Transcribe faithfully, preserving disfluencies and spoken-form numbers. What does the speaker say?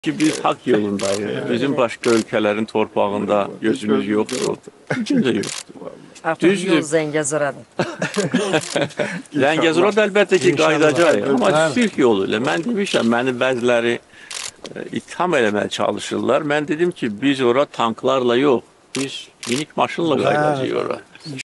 Ki biz hak yolundayız. Bizim başka ülkelerin torpağında gözümüz yoktur. Gücün de yoktur. Artıq Düzdür. yol Zəngəzuradır. Zəngəzura əlbəttə ki qayıdacaq, amma Bəli. sülh yolu ilə. Mən demişəm, məni bəziləri e, itham eləməyə çalışırlar. Mən dedim ki, biz ora tanklarla yox, biz minik maşınla qayıdacağıq ora.